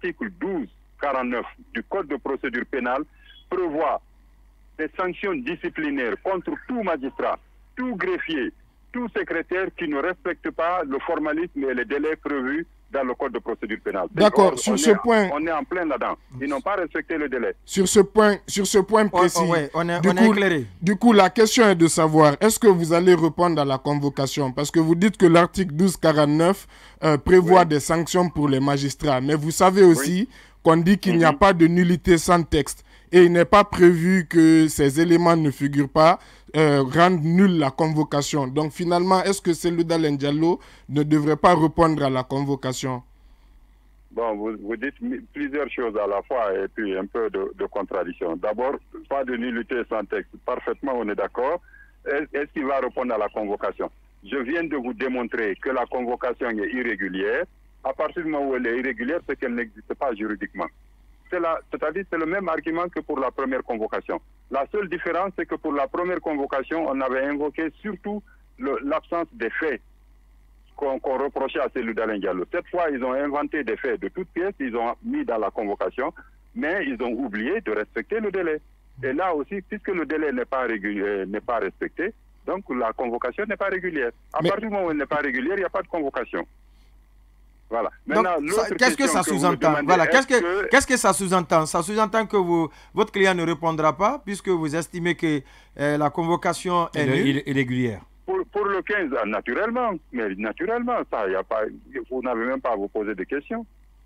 l'article 1249 du Code de procédure pénale prévoit des sanctions disciplinaires contre tout magistrat, tout greffier, tout secrétaire qui ne respecte pas le formalisme et les délais prévus dans le Code de procédure pénale. D'accord, sur ce point... On est en plein là-dedans. Ils n'ont pas respecté le délai. Sur ce point précis, on est éclairé. Du coup, la question est de savoir, est-ce que vous allez répondre à la convocation? Parce que vous dites que l'article 1249 prévoit des sanctions pour les magistrats. Mais vous savez aussi qu'on dit qu'il n'y a pas de nullité sans texte. Et il n'est pas prévu que ces éléments ne figurent pas, rendent nulle la convocation. Donc finalement, est-ce que Cellou Dalein Diallo ne devrait pas répondre à la convocation? Bon, vous dites plusieurs choses à la fois et puis un peu de contradiction. D'abord, pas de nullité sans texte. Parfaitement, on est d'accord. Est-ce qu'il va répondre à la convocation? Je viens de vous démontrer que la convocation est irrégulière. À partir du moment où elle est irrégulière, c'est qu'elle n'existe pas juridiquement. C'est-à-dire c'est le même argument que pour la première convocation. La seule différence, c'est que pour la première convocation, on avait invoqué surtout l'absence des faits qu'on reprochait à Cellou Dalein Diallo. Cette fois, ils ont inventé des faits de toutes pièces, ils ont mis dans la convocation, mais ils ont oublié de respecter le délai. Et là aussi, puisque le délai n'est pas respecté, donc la convocation n'est pas régulière. À partir du moment où elle n'est pas régulière, il n'y a pas de convocation. Voilà. Qu'est-ce que ça sous-entend? Voilà. Qu'est-ce que ça sous-entend? Ça sous-entend que votre client ne répondra pas puisque vous estimez que la convocation est irrégulière. Pour le 15, naturellement. Mais naturellement, ça, y a pas, vous n'avez même pas à vous poser de questions.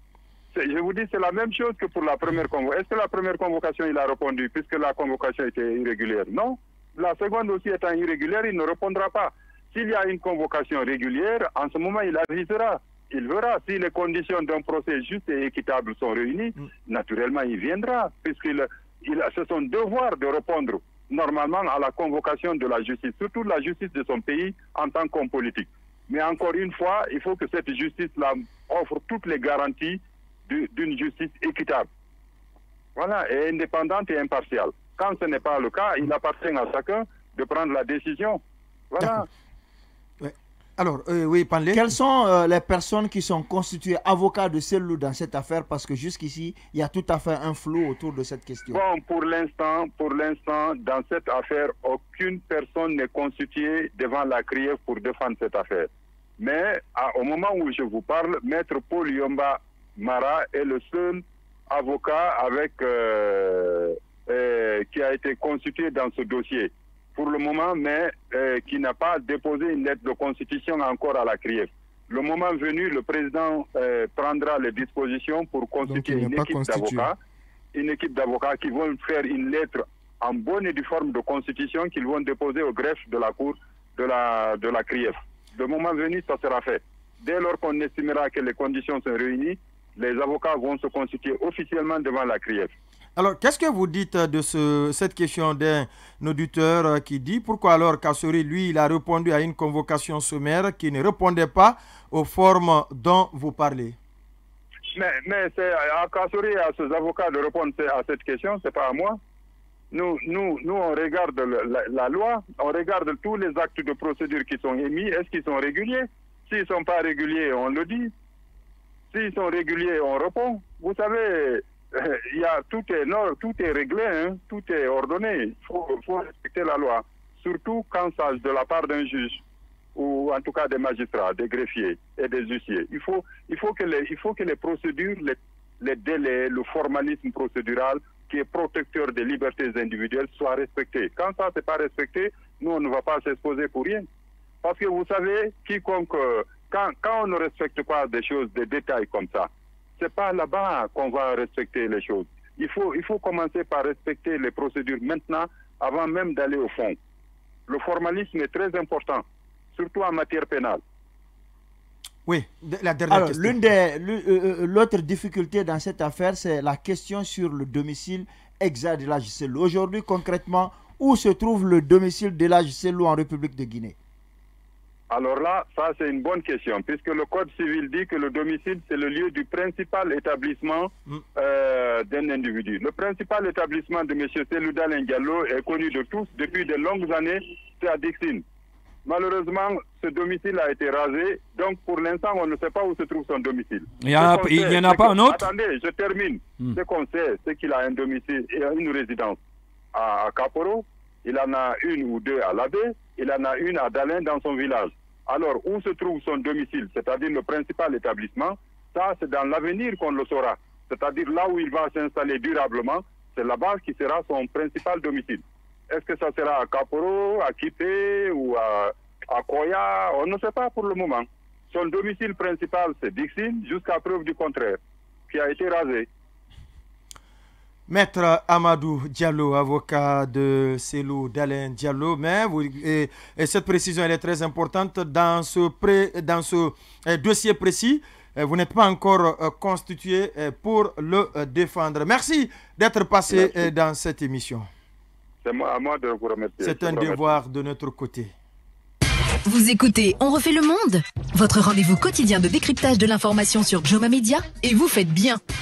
Je vous dis, c'est la même chose que pour la première convocation. Est-ce que la première convocation, il a répondu puisque la convocation était irrégulière? Non. La seconde aussi étant irrégulière, il ne répondra pas. S'il y a une convocation régulière, en ce moment, il avisera. Il verra si les conditions d'un procès juste et équitable sont réunies, naturellement il viendra, puisqu'il c'est son devoir de répondre normalement à la convocation de la justice, surtout la justice de son pays en tant qu'homme politique. Mais encore une fois, il faut que cette justice-là offre toutes les garanties d'une justice équitable. Voilà, et indépendante et impartiale. Quand ce n'est pas le cas, il appartient à chacun de prendre la décision. Voilà. Alors, oui, Panlé. Quelles sont les personnes qui sont constituées avocats de Cellou dans cette affaire? Parce que jusqu'ici, il y a tout à fait un flou autour de cette question. Bon, pour l'instant, dans cette affaire, aucune personne n'est constituée devant la CRIEF pour défendre cette affaire. Mais au moment où je vous parle, Maître Paul Yomba Mara est le seul avocat qui a été constitué dans ce dossier. Pour le moment, mais qui n'a pas déposé une lettre de constitution encore à la CRIEF. Le moment venu, le président prendra les dispositions pour constituer une équipe d'avocats qui vont faire une lettre en bonne et due forme de constitution qu'ils vont déposer au greffe de la cour de la CRIEF. Le moment venu, ça sera fait. Dès lors qu'on estimera que les conditions sont réunies, les avocats vont se constituer officiellement devant la CRIEF. Alors, qu'est-ce que vous dites de cette question d'un auditeur qui dit pourquoi alors Kassory, lui, il a répondu à une convocation sommaire qui ne répondait pas aux formes dont vous parlez? Mais c'est à Kassory et à ses avocats de répondre à cette question, c'est pas à moi. Nous, on regarde la loi, on regarde tous les actes de procédure qui sont émis, est-ce qu'ils sont réguliers? S'ils ne sont pas réguliers, on le dit. S'ils sont réguliers, on répond. Vous savez... tout est réglé, hein, tout est ordonné. Il faut respecter la loi, surtout quand ça de la part d'un juge ou en tout cas des magistrats, des greffiers et des huissiers. Il faut que les procédures, les délais, le formalisme procédural qui est protecteur des libertés individuelles soient respectés. Quand ça n'est pas respecté, nous on ne va pas s'exposer pour rien. Parce que vous savez, quand on ne respecte pas des choses, des détails comme ça, c'est pas là-bas qu'on va respecter les choses. Il faut commencer par respecter les procédures maintenant, avant même d'aller au fond. Le formalisme est très important, surtout en matière pénale. Oui, la dernière question. L'autre difficulté dans cette affaire, c'est la question sur le domicile exact de l'Elhadji Cellou. Aujourd'hui, concrètement, où se trouve le domicile de l'Elhadji Cellou en République de Guinée? Alors là, ça c'est une bonne question, puisque le Code civil dit que le domicile, c'est le lieu du principal établissement d'un individu. Le principal établissement de M. Cellou Dalein Diallo est connu de tous depuis de longues années, c'est à Dixine. Malheureusement, ce domicile a été rasé. Donc, pour l'instant, on ne sait pas où se trouve son domicile. Il n'y en a pas un autre? Attendez, je termine. Ce qu'on sait, c'est qu'il a un domicile et une résidence à Kaporo. Il en a une ou deux à Labé. Il en a une à Dalin dans son village. Alors, où se trouve son domicile, c'est-à-dire le principal établissement, ça, c'est dans l'avenir qu'on le saura. C'est-à-dire là où il va s'installer durablement, c'est là-bas qui sera son principal domicile. Est-ce que ça sera à Kaporo, à Kipé ou à Koya? On ne sait pas pour le moment. Son domicile principal, c'est Dixine, jusqu'à preuve du contraire, qui a été rasé. Maître Amadou Diallo, avocat de Cellou Dalein Diallo, mais et cette précision elle est très importante dans ce dossier précis. Vous n'êtes pas encore constitué pour le défendre. Merci d'être passé dans cette émission. C'est à moi de vous remercier. C'est un devoir de notre côté. Vous écoutez On refait le monde, votre rendez-vous quotidien de décryptage de l'information sur Joma Media, et vous faites bien.